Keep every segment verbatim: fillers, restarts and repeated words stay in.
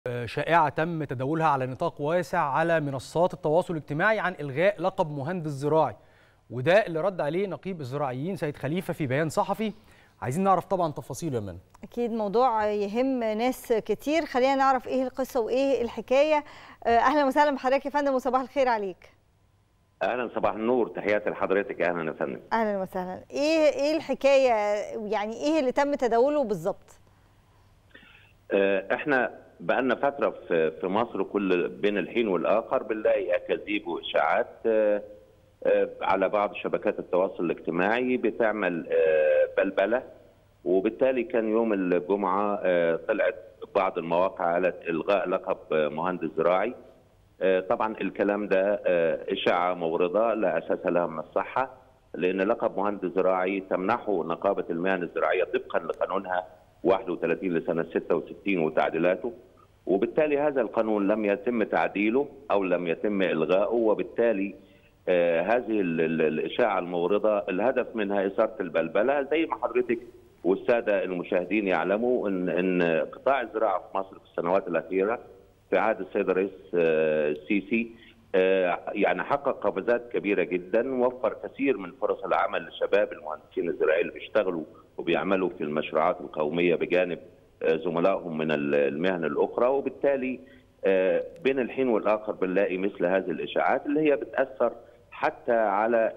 شائعة تم تداولها على نطاق واسع على منصات التواصل الاجتماعي عن إلغاء لقب مهندس زراعي، وده اللي رد عليه نقيب الزراعيين سيد خليفة في بيان صحفي. عايزين نعرف طبعا تفاصيله يا منى. أكيد موضوع يهم ناس كتير، خلينا نعرف إيه القصة وإيه الحكاية. أهلا وسهلا بحضرتك يا فندم وصباح الخير عليك. اهلا، صباح النور، تحياتي لحضرتك. اهلا يا فندم. اهلا وسهلا. ايه ايه الحكايه، يعني ايه اللي تم تداوله بالظبط؟ احنا بقالنا فتره في في مصر كل بين الحين والاخر بنلاقي اكاذيب واشاعات على بعض شبكات التواصل الاجتماعي بتعمل بلبله، وبالتالي كان يوم الجمعه طلعت بعض المواقع على الغاء لقب مهندس زراعي. طبعا الكلام ده اشاعه مورده لا اساس لها من الصحه، لان لقب مهندس زراعي تمنحه نقابه المهن الزراعيه طبقا لقانونها واحد وثلاثين لسنه ستة وستين وتعديلاته، وبالتالي هذا القانون لم يتم تعديله او لم يتم الغائه، وبالتالي هذه الاشاعه المورده الهدف منها اثاره البلبله. زي ما حضرتك والساده المشاهدين يعلموا ان ان قطاع الزراعه في مصر في السنوات الاخيره في عهد السيد الرئيس السيسي يعني حقق قفزات كبيره جدا، وفر كثير من فرص العمل لشباب المهندسين الزراعيين اللي بيشتغلوا وبيعملوا في المشروعات القوميه بجانب زملائهم من المهن الاخرى، وبالتالي بين الحين والاخر بنلاقي مثل هذه الاشاعات اللي هي بتاثر حتى على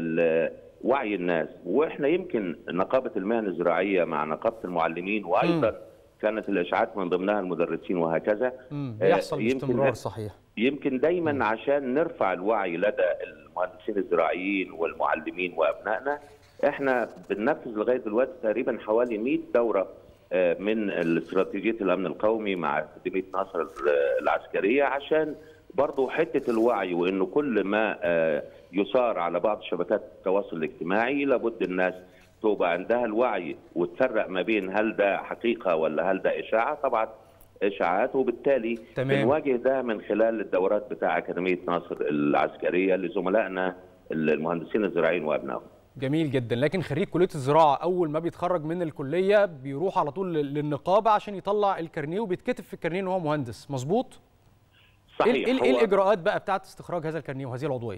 وعي الناس. واحنا يمكن نقابه المهن الزراعيه مع نقابه المعلمين وايضا م. كانت الاشاعات من ضمنها المدرسين وهكذا بيحصل باستمرار. صحيح. يمكن دايما م. عشان نرفع الوعي لدى المهندسين الزراعيين والمعلمين وابنائنا، احنا بننفذ لغايه دلوقتي تقريبا حوالي مئة دوره من استراتيجيه الامن القومي مع اكاديميه ناصر العسكريه، عشان برضه حته الوعي، وانه كل ما يثار على بعض شبكات التواصل الاجتماعي لابد الناس تبقى عندها الوعي وتفرق ما بين هل ده حقيقه ولا هل ده اشاعه. طبعا اشاعات، وبالتالي بنواجه ده من خلال الدورات بتاع اكاديميه ناصر العسكريه لزملائنا المهندسين الزراعيين وابنائهم. جميل جدا. لكن خريج كليه الزراعه اول ما بيتخرج من الكليه بيروح على طول للنقابه عشان يطلع الكارنيه، وبيتكتب في الكارنيه ان هو مهندس، مظبوط؟ صحيح. ايه ايه الاجراءات بقى بتاعه استخراج هذا الكارنيه وهذه العضويه؟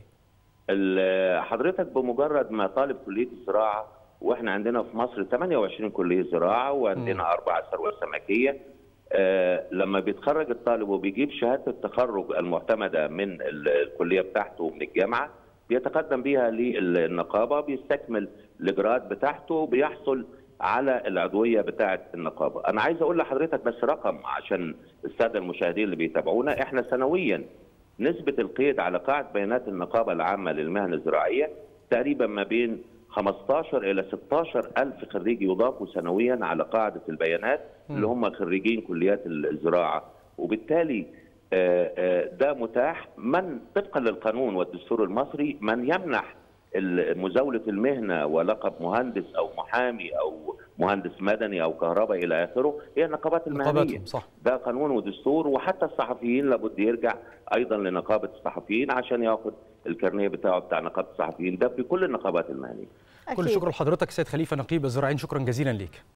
حضرتك بمجرد ما طالب كليه الزراعه، واحنا عندنا في مصر ثمانية وعشرين كليه زراعه وعندنا اربع ثروات سمكيه، آه لما بيتخرج الطالب وبيجيب شهاده التخرج المعتمده من الكليه بتاعته من الجامعه، بيتقدم بيها للنقابه، بيستكمل الاجراءات بتاعته، بيحصل على العضويه بتاعه النقابه. انا عايز اقول لحضرتك بس رقم عشان الساده المشاهدين اللي بيتابعونا، احنا سنويا نسبه القيد على قاعده بيانات النقابه العامه للمهن الزراعيه تقريبا ما بين خمستاشر إلى ستاشر ألف خريج يضافوا سنويا على قاعده البيانات اللي هم خريجين كليات الزراعه، وبالتالي ده متاح من طبقا للقانون والدستور المصري من يمنح مزاوله المهنه ولقب مهندس او محامي او مهندس مدني او كهرباء الى اخره هي النقابات المهنيه. صح. ده قانون ودستور، وحتى الصحفيين لابد يرجع ايضا لنقابه الصحفيين عشان ياخد الكارنيه بتاعه بتاع نقابه الصحفيين، ده في كل النقابات المهنيه. كل الشكر لحضرتك سيد خليفه نقيب الزراعيين، شكرا جزيلا ليك.